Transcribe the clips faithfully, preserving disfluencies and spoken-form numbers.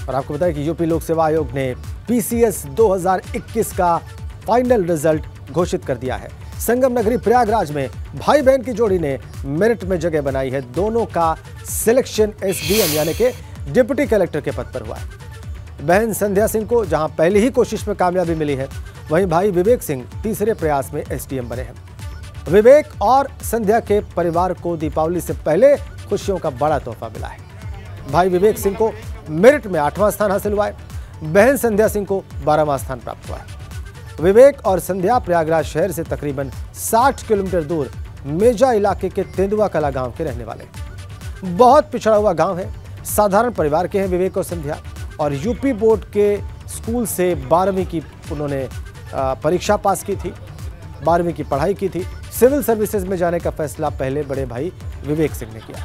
और आपको बताएं कि यूपी लोक सेवा आयोग ने पीसीएस दो हज़ार इक्कीस का फाइनल रिजल्ट घोषित कर दिया है। संगम नगरी प्रयागराज में भाई बहन की जोड़ी ने मेरिट में जगह बनाई है। दोनों का सिलेक्शन एसडीएम यानी कि डिप्टी कलेक्टर के पद पर हुआ है। बहन संध्या सिंह को जहां पहली ही कोशिश में कामयाबी मिली है, वहीं भाई विवेक सिंह तीसरे प्रयास में एसडीएम बने हैं। विवेक और संध्या के परिवार को दीपावली से पहले खुशियों का बड़ा तोहफा मिला है। भाई विवेक सिंह को मेरिट में आठवां स्थान हासिल हुआ है। बहन संध्या सिंह को बारहवां स्थान प्राप्त हुआ है। विवेक और संध्या प्रयागराज शहर से तकरीबन साठ किलोमीटर दूर मेजा इलाके के तेंदुआ कला गांव के रहने वाले। बहुत पिछड़ा हुआ गांव है। साधारण परिवार के हैं विवेक और संध्या, और यूपी बोर्ड के स्कूल से बारहवीं की उन्होंने परीक्षा पास की थी, बारहवीं की पढ़ाई की थी। सिविल सर्विसेज में जाने का फैसला पहले बड़े भाई विवेक सिंह ने किया।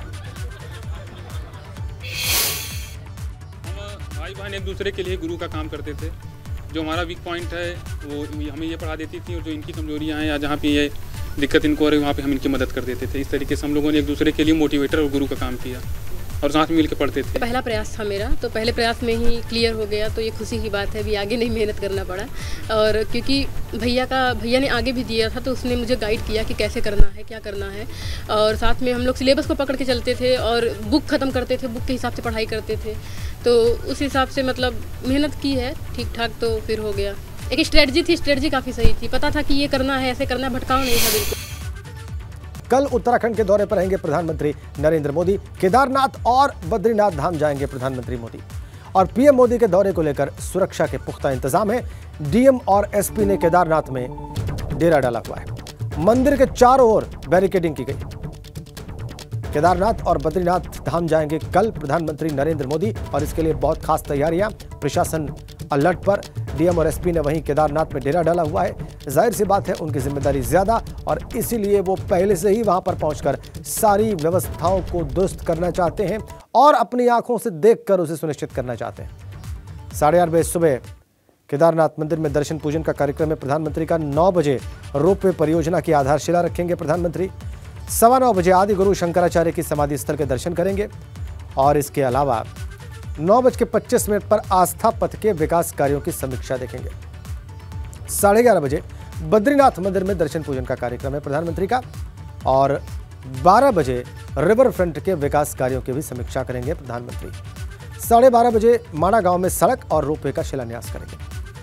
हम भाई बहन एक दूसरे के लिए गुरु का काम करते थे। जो हमारा वीक पॉइंट है वो हमें ये पढ़ा देती थी, और जो इनकी कमजोरियां हैं या जहाँ पे ये दिक्कत इनको हो रही है वहाँ पे हम इनकी मदद कर देते थे। इस तरीके से हम लोगों ने एक दूसरे के लिए मोटिवेटर और गुरु का काम किया और साथ मिल के पढ़ते थे। पहला प्रयास था मेरा, तो पहले प्रयास में ही क्लियर हो गया, तो ये खुशी की बात है। अभी आगे नहीं मेहनत करना पड़ा, और क्योंकि भैया का भैया ने आगे भी दिया था, तो उसने मुझे गाइड किया कि कैसे करना है, क्या करना है। और साथ में हम लोग सिलेबस को पकड़ के चलते थे और बुक ख़त्म करते थे, बुक के हिसाब से पढ़ाई करते थे। तो उस हिसाब से मतलब मेहनत की है ठीक ठाक, तो फिर हो गया। एक स्ट्रेटजी थी, स्ट्रेटजी काफ़ी सही थी, पता था कि ये करना है, ऐसे करना है, भटकाव नहीं था बिल्कुल। कल उत्तराखंड के दौरे पर रहेंगे प्रधानमंत्री नरेंद्र मोदी। केदारनाथ और बद्रीनाथ धाम जाएंगे प्रधानमंत्री मोदी, और पीएम मोदी के दौरे को लेकर सुरक्षा के पुख्ता इंतजाम है। डीएम और एसपी ने केदारनाथ में डेरा डाला हुआ है। मंदिर के चारों ओर बैरिकेडिंग की गई। केदारनाथ और बद्रीनाथ धाम जाएंगे कल प्रधानमंत्री नरेंद्र मोदी, और इसके लिए बहुत खास तैयारियां, प्रशासन अलर्ट पर। डीएम और एसपी ने वहीं केदारनाथ में डेरा डाला हुआ है। जाहिर सी बात है उनकी जिम्मेदारी ज्यादा, और इसीलिए वो पहले से ही वहां पर पहुंचकर सारी व्यवस्थाओं को दुरुस्त करना चाहते हैं और अपनी आंखों से देखकर उसे सुनिश्चित करना चाहते हैं। साढ़े आठ बजे सुबह केदारनाथ मंदिर में दर्शन पूजन का कार्यक्रम है प्रधानमंत्री का। नौ बजे रोपवे परियोजना की आधारशिला रखेंगे प्रधानमंत्री। सवा नौ बजे आदि गुरु शंकराचार्य की समाधि स्थल के दर्शन करेंगे, और इसके अलावा नौ बज के पच्चीस मिनट पर आस्था पथ के विकास कार्यों की समीक्षा देखेंगे। साढ़े ग्यारह बजे बद्रीनाथ मंदिर में दर्शन पूजन का कार्यक्रम है प्रधानमंत्री का, और बारह बजे रिवर फ्रंट के विकास कार्यों की भी समीक्षा करेंगे प्रधानमंत्री। साढ़े बारह बजे माणा गांव में सड़क और रोपवे का शिलान्यास करेंगे।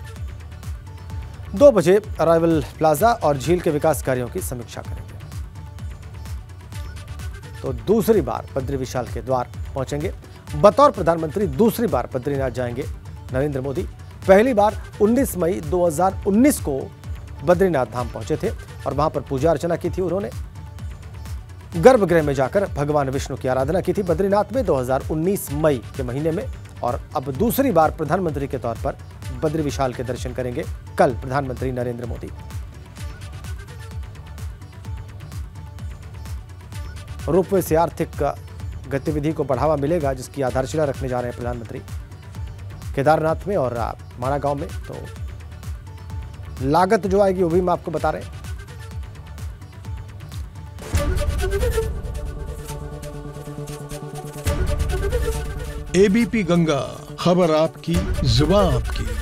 दो बजे अराइवल प्लाजा और झील के विकास कार्यों की समीक्षा करेंगे। तो दूसरी बार बद्री विशाल के द्वार पहुंचेंगे। बतौर प्रधानमंत्री दूसरी बार बद्रीनाथ जाएंगे नरेंद्र मोदी। पहली बार उन्नीस मई दो हज़ार उन्नीस को बद्रीनाथ धाम पहुंचे थे, और वहां पर पूजा अर्चना की थी। उन्होंने गर्भगृह में जाकर भगवान विष्णु की आराधना की थी बद्रीनाथ में दो हज़ार उन्नीस मई के महीने में। और अब दूसरी बार प्रधानमंत्री के तौर पर बद्री विशाल के दर्शन करेंगे कल प्रधानमंत्री नरेंद्र मोदी। रोपवे से आर्थिक गतिविधि को बढ़ावा मिलेगा, जिसकी आधारशिला रखने जा रहे हैं प्रधानमंत्री केदारनाथ में और माणा गांव में। तो लागत जो आएगी वो भी हम आपको बता रहे हैं। एबीपी गंगा, खबर आपकी, जुबान आपकी।